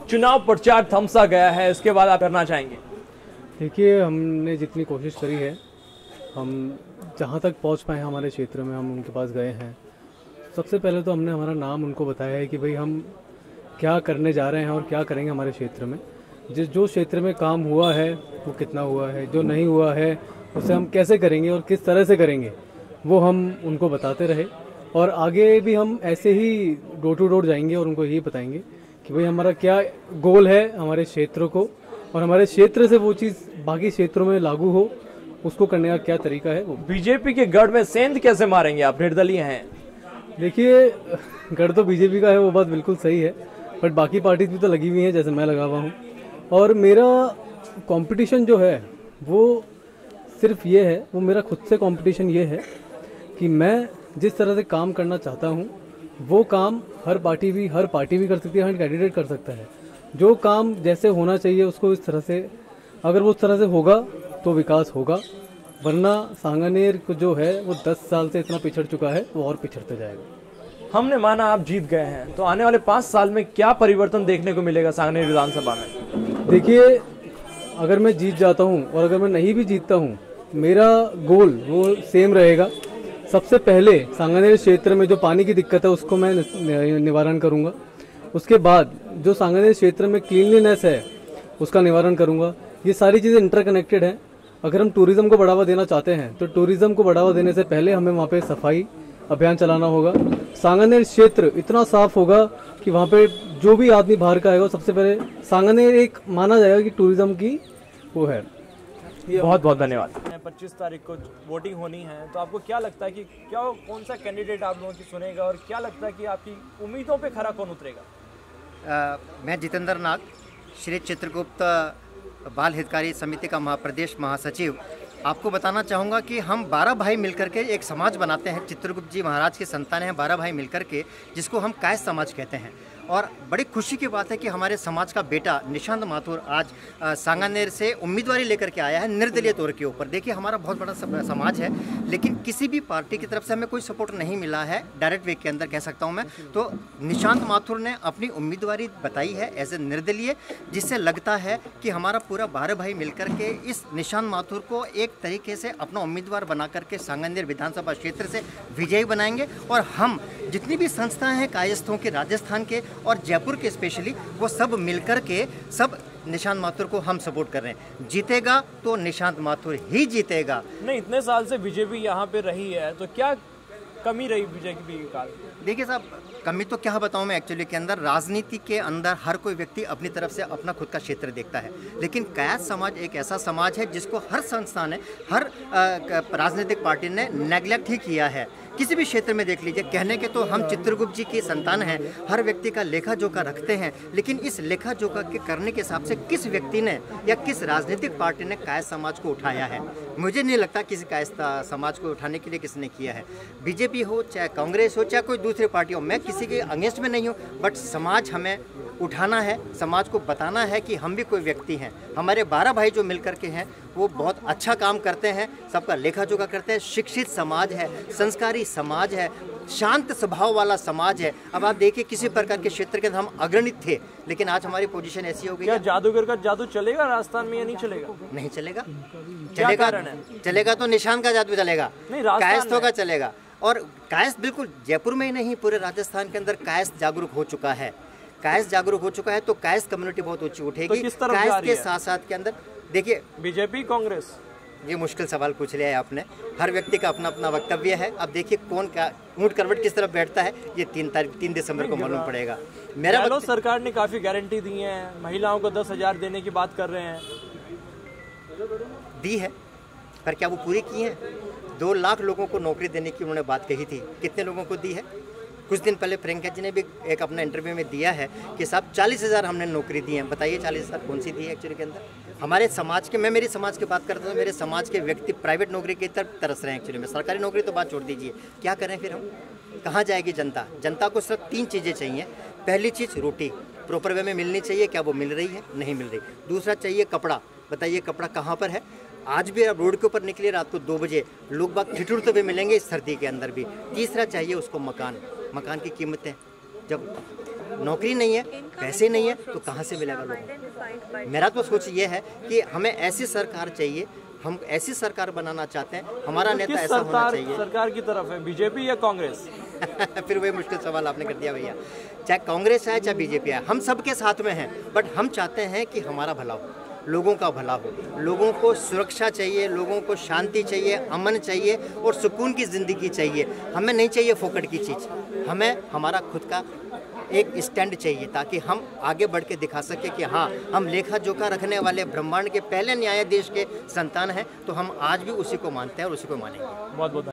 चुनाव प्रचार थमसा गया है, इसके बाद आप करना चाहेंगे? देखिए, हमने जितनी कोशिश करी है, हम जहाँ तक पहुँच पाए हमारे क्षेत्र में, हम उनके पास गए हैं। सबसे पहले तो हमने हमारा नाम उनको बताया है कि भाई हम क्या करने जा रहे हैं और क्या करेंगे हमारे क्षेत्र में। जो क्षेत्र में काम हुआ है वो कितना हुआ है, जो नहीं हुआ है उसे हम कैसे करेंगे और किस तरह से करेंगे, वो हम उनको बताते रहे। और आगे भी हम ऐसे ही डोर टू डोर जाएंगे और उनको यही बताएंगे कि भाई हमारा क्या गोल है हमारे क्षेत्र को, और हमारे क्षेत्र से वो चीज़ बाकी क्षेत्रों में लागू हो, उसको करने का क्या तरीका है वो। बीजेपी के गढ़ में सेंध कैसे मारेंगे आप, निर्दलीय हैं? देखिए, गढ़ तो बीजेपी का है, वो बात बिल्कुल सही है, बट बाकी पार्टीज भी तो लगी हुई हैं, जैसे मैं लगा हुआ हूँ। और मेरा कंपटीशन जो है वो सिर्फ ये है, वो मेरा खुद से कंपटीशन ये है कि मैं जिस तरह से काम करना चाहता हूँ वो काम हर पार्टी भी कर सकती है, हर कैंडिडेट कर सकता है। जो काम जैसे होना चाहिए उसको इस तरह से, अगर वो उस तरह से होगा तो विकास होगा, वरना सांगानेर को जो है वो 10 साल से इतना पिछड़ चुका है, वो और पिछड़ते जाएगा। हमने माना आप जीत गए हैं, तो आने वाले 5 साल में क्या परिवर्तन देखने को मिलेगा सांगानेर विधानसभा में? देखिए, अगर मैं जीत जाता हूँ और अगर मैं नहीं भी जीतता हूँ, मेरा गोल वो सेम रहेगा। सबसे पहले सांगानेर क्षेत्र में जो पानी की दिक्कत है उसको मैं निवारण करूँगा। उसके बाद जो सांगानेर क्षेत्र में क्लीनलीनेस है उसका निवारण करूँगा। ये सारी चीज़ें इंटरकनेक्टेड हैं। अगर हम टूरिज्म को बढ़ावा देना चाहते हैं तो टूरिज्म को बढ़ावा देने से पहले हमें वहाँ पे सफाई अभियान चलाना होगा। सांगानेर क्षेत्र इतना साफ होगा कि वहाँ पे जो भी आदमी बाहर का आएगा सबसे पहले सांगानेर एक माना जाएगा कि टूरिज्म की वो है। बहुत बहुत धन्यवाद। 25 तारीख को वोटिंग होनी है, तो आपको क्या लगता है कि क्या कौन सा कैंडिडेट आप लोगों की सुनेगा, और क्या लगता है कि आपकी उम्मीदों पे खरा कौन उतरेगा? मैं जितेंद्र नाग, श्री चित्रगुप्त बाल हितकारी समिति का प्रदेश महासचिव, आपको बताना चाहूँगा कि हम 12 भाई मिलकर के एक समाज बनाते हैं। चित्रगुप्त जी महाराज की संतान हैं 12 भाई मिलकर के, जिसको हम कायस्थ समाज कहते हैं। और बड़ी खुशी की बात है कि हमारे समाज का बेटा निशांत माथुर आज सांगानेर से उम्मीदवारी लेकर के आया है निर्दलीय तौर के ऊपर। देखिए, हमारा बहुत बड़ा समाज है, लेकिन किसी भी पार्टी की तरफ से हमें कोई सपोर्ट नहीं मिला है, डायरेक्ट वे के अंदर कह सकता हूं मैं। तो निशांत माथुर ने अपनी उम्मीदवारी बताई है एज ए निर्दलीय, जिससे लगता है कि हमारा पूरा 12 भाई मिलकर के इस निशांत माथुर को एक तरीके से अपना उम्मीदवार बना करके सांगानेर विधानसभा क्षेत्र से विजयी बनाएंगे। और हम जितनी भी संस्थाएं हैं कायस्थों के, राजस्थान के और जयपुर के स्पेशली, वो सब मिलकर के सब निशांत माथुर को हम सपोर्ट कर रहे हैं। जीतेगा तो निशांत माथुर ही जीतेगा। नहीं, इतने साल से बीजेपी यहाँ पे रही है, तो क्या कमी रही बीजेपी काल? देखिए साहब, कमी तो क्या बताऊं मैं, एक्चुअली के अंदर राजनीति के अंदर हर कोई व्यक्ति अपनी तरफ से अपना खुद का क्षेत्र देखता है, लेकिन कायस्थ समाज एक ऐसा समाज है जिसको हर संस्था ने, हर राजनीतिक पार्टी ने नेग्लेक्ट ही किया है। किसी भी क्षेत्र में देख लीजिए, कहने के तो हम चित्रगुप्त जी की संतान हैं, हर व्यक्ति का लेखा जोखा रखते हैं, लेकिन इस लेखा जोखा के करने के हिसाब से किस व्यक्ति ने या किस राजनीतिक पार्टी ने कायस्थ समाज को उठाया है? मुझे नहीं लगता किसी कायस्थ समाज को उठाने के लिए किसने किया है। बीजेपी हो, चाहे कांग्रेस हो, चाहे कोई दूसरी पार्टी हो, मैं किसी के अगेंस्ट में नहीं हूँ, बट समाज हमें उठाना है, समाज को बताना है कि हम भी कोई व्यक्ति हैं। हमारे 12 भाई जो मिलकर के हैं वो बहुत अच्छा काम करते हैं, सबका लेखा जोखा करते हैं, शिक्षित समाज है, संस्कारी समाज है, शांत स्वभाव वाला समाज है। अब आप देखिए, किसी प्रकार के क्षेत्र के अंदर हम अग्रणित थे, लेकिन आज हमारी पोजीशन ऐसी हो गई। क्या जादूगर का जादू चलेगा राजस्थान में या नहीं चलेगा? नहीं चलेगा। चलेगा तो निशान का जादू चलेगा, कायस्थों का चलेगा। और कायस्थ बिल्कुल जयपुर में ही नहीं, पूरे राजस्थान के अंदर कायस्थ जागरूक हो चुका है। कायस्थ जागरूक हो चुका है तो कायस्थ कम्युनिटी बहुत ऊंची उठेगी। तो कायस्थ के साथ साथ के अंदर देखिए, बीजेपी कांग्रेस, ये मुश्किल सवाल पूछ लिया है आपने। हर व्यक्ति का अपना अपना वक्तव्य है। अब देखिए कौन का ऊंट करवट किस तरफ बैठता है, ये 3 दिसंबर को मालूम पड़ेगा। मेरा सरकार ने काफी गारंटी दी है, महिलाओं को 10,000 देने की बात कर रहे हैं। दी है, पर क्या वो पूरी की है? 2 लाख लोगों को नौकरी देने की उन्होंने बात कही थी, कितने लोगों को दी है? कुछ दिन पहले प्रियंका जी ने भी एक अपना इंटरव्यू में दिया है कि साहब 40,000 हमने नौकरी दी है। बताइए 40,000 कौन सी दी है एक्चुअली के अंदर? हमारे समाज के, मैं मेरी समाज की बात करता हूँ, मेरे समाज के व्यक्ति प्राइवेट नौकरी की तरफ तरस रहे हैं एक्चुअली में। सरकारी नौकरी तो बात छोड़ दीजिए, क्या करें फिर हम? कहाँ जाएगी जनता? जनता को सिर्फ 3 चीज़ें चाहिए। पहली चीज़ रोटी प्रॉपर वे में मिलनी चाहिए, क्या वो मिल रही है? नहीं मिल रही। दूसरा चाहिए कपड़ा, बताइए कपड़ा कहाँ पर है? आज भी आप रोड के ऊपर निकले रात को 2 बजे, लोग बाग ठिठुरते हुए मिलेंगे इस सर्दी के अंदर भी। तीसरा चाहिए उसको मकान। मकान की कीमतें जब नौकरी नहीं है, पैसे नहीं है, तो कहाँ से मिलेगा लोगों को? मेरा तो सोच ये है कि हमें ऐसी सरकार चाहिए, हम ऐसी सरकार बनाना चाहते हैं, हमारा नेता किस ऐसा होना चाहिए। सरकार की तरफ है, बीजेपी या कांग्रेस? फिर वही मुश्किल सवाल आपने कर दिया भैया। चाहे कांग्रेस है चाहे बीजेपी है, हम सबके साथ में हैं, बट हम चाहते हैं कि हमारा भला हो, लोगों का भला हो। लोगों को सुरक्षा चाहिए, लोगों को शांति चाहिए, अमन चाहिए और सुकून की ज़िंदगी चाहिए। हमें नहीं चाहिए फोकट की चीज़, हमें हमारा खुद का एक स्टैंड चाहिए, ताकि हम आगे बढ़ के दिखा सके कि हाँ, हम लेखा जोखा रखने वाले ब्रह्मांड के पहले न्यायाधीश के संतान हैं, तो हम आज भी उसी को मानते हैं और उसी को मानेंगे। बहुत बहुत